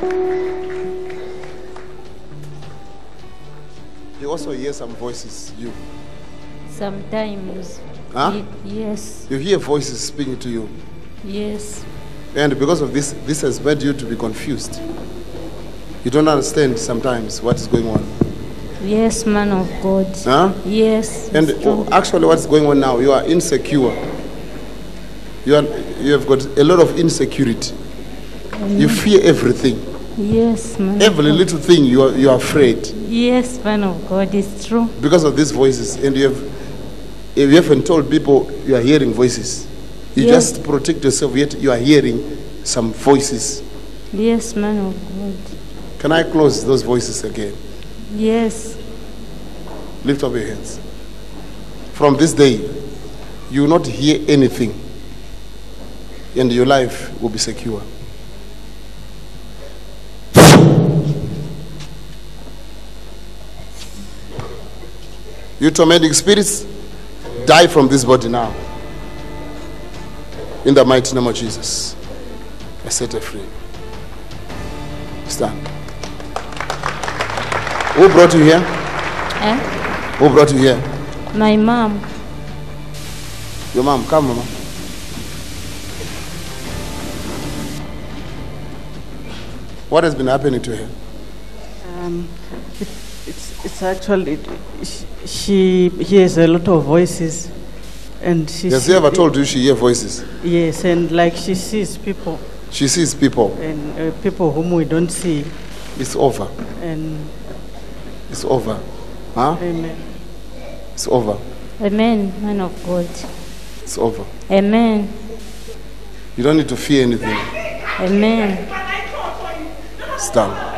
You also hear some voices, you. Sometimes. Huh? Yes. You hear voices speaking to you. Yes. And because of this has made you to be confused. You don't understand sometimes what is going on. Yes, man of God. Huh? Yes. And it's true. actually what's going on now, you are insecure. You have got a lot of insecurity. You fear everything. Yes, man. Every little thing you are afraid. Yes, man of God, it's true. Because of these voices. And you haven't told people you are hearing voices. You Yes. just protect yourself, yet you are hearing some voices. Yes, man of God. Can I close those voices again? Yes. Lift up your hands. From this day, you will not hear anything, and your life will be secure. You tormenting spirits, die from this body now. In the mighty name of Jesus, I set her free. Stand. Who brought you here? Eh? Who brought you here? My mom. Your mom. Come, mama. What has been happening to her? It's actually she hears a lot of voices, and she. Has she ever told you she hears voices? Yes, and like she sees people. She sees people. And people whom we don't see. It's over. And. It's over. Huh? Amen. It's over. Amen, man of God. It's over. Amen. You don't need to fear anything. Amen. Stand.